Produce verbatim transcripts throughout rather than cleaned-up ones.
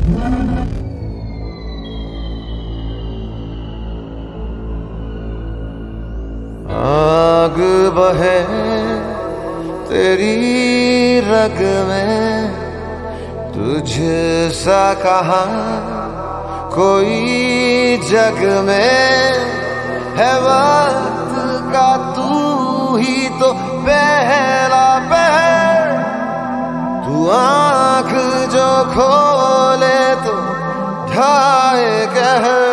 आग बहे तेरी रग में, तुझसा कहाँ कोई जग में है। वक्त का तू ही तो पहला पहर, तू आँख जो खोले तो ढाए कहर।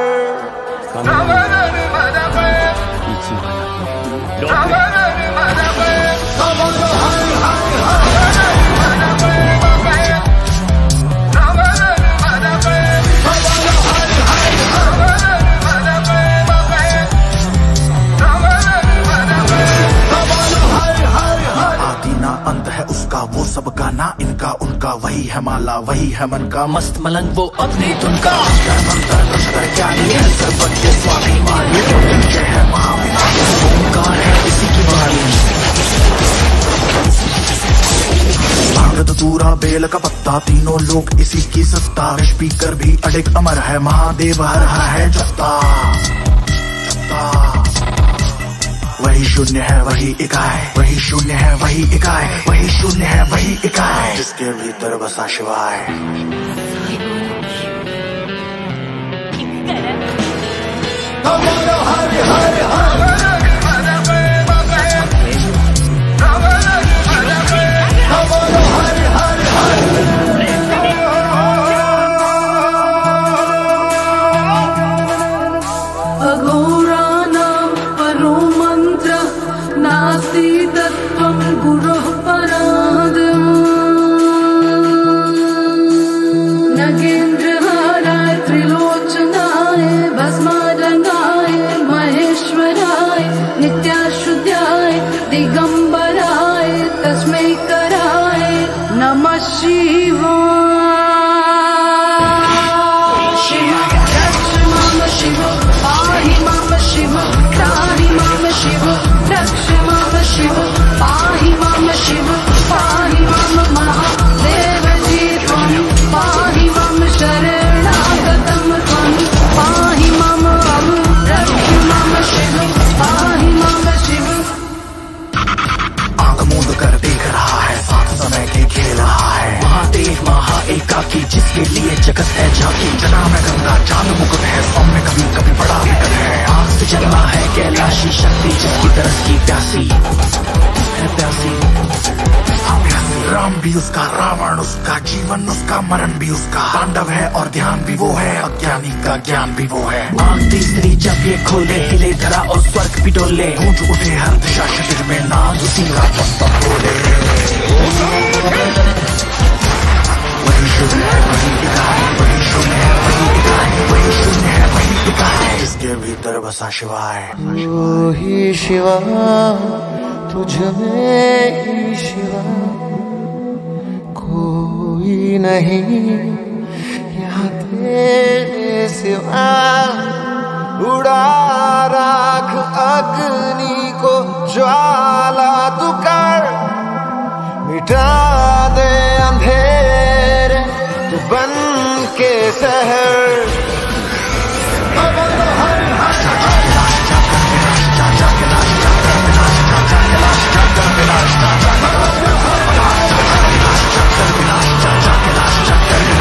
अंत है उसका वो सब गाना, इनका उनका वही है माला, वही है मन का मस्त मलंग वो अपनी धुन का। ज्ञानी है सर्वज्ञ स्वाभिमानी, है महाविनाश ओंकार है इसी की वाणी। भागत दूरा बेल का पत्ता, तीनों लोग इसी की सत्ता। स्पीकर भी अडिग अमर है, महादेव हर हर है जत्ता। वही शून्य है वही इकाई, वही शून्य है वही इकाई, वही शून्य है वही इकाई, जिसके भीतर बसा शिवाय। जिसके लिए जगत है झांकी, जना में गंगा चांद मुकुट है, सौम्य कभी कभी बड़ा विकट है। आग से जन्मा है कैलाशी शक्ति, जिसकी तरस की प्यासी है प्यासी। राम भी उसका, रावण उसका, जीवन उसका, मरण भी उसका। पांडव है और ध्यान भी वो है, अज्ञानी का ज्ञान भी वो है। आंख तीसरी जब ये खोले, हिले धरा और स्वर्ग भी डोले। गूंज उठे हर दिशा शिविर में, नाद उसी का तब बोले। वही शून्य है वही इकाई, वही शून्य है वही इकाई, वही शून्य है वही इकाई, जिसके भीतर बसा शिवाय। तू ही शिवा, तुझ में ही शिवा, कोई नहीं यहाँ तेरे सिवा। उड़ा राख अग्नि को ज्वाला तू कर, मिटा दे अंधेरे तू बन के शहर। Jack